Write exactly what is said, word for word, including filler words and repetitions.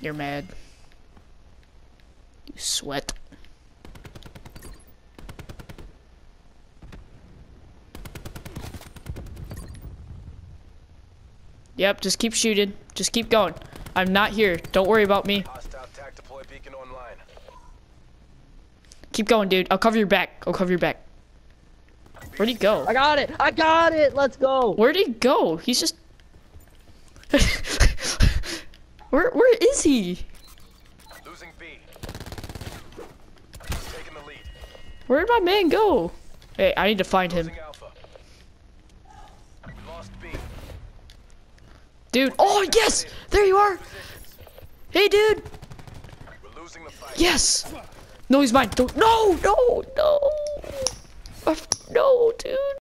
You're mad. You sweat. Yep, just keep shooting. Just keep going. I'm not here. Don't worry about me. Hostile tac deploy beacon online. Keep going, dude. I'll cover your back. I'll cover your back. Where'd he go? I got it! I got it! Let's go! Where'd he go? He's just... where where is he? Losing B. Taking the lead. Where'd my man go? Hey, I need to find him. Losing Alpha. We lost B. Dude, oh yes! There you are! Hey, dude! We're losing the fight. Yes! No, he's mine. Don't, no, no, no! Uh, No, dude.